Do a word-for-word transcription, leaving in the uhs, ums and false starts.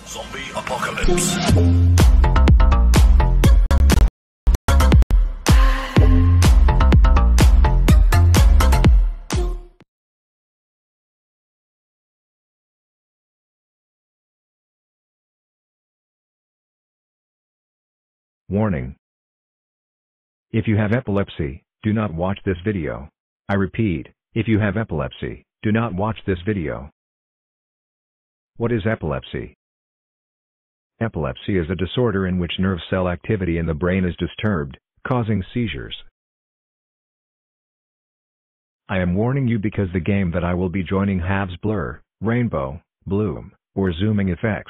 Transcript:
Zombie apocalypse. Warning. If you have epilepsy, do not watch this video. I repeat, if you have epilepsy, do not watch this video. What is epilepsy? Epilepsy is a disorder in which nerve cell activity in the brain is disturbed, causing seizures. I am warning you because the game that I will be joining has blur, rainbow, bloom, or zooming effects.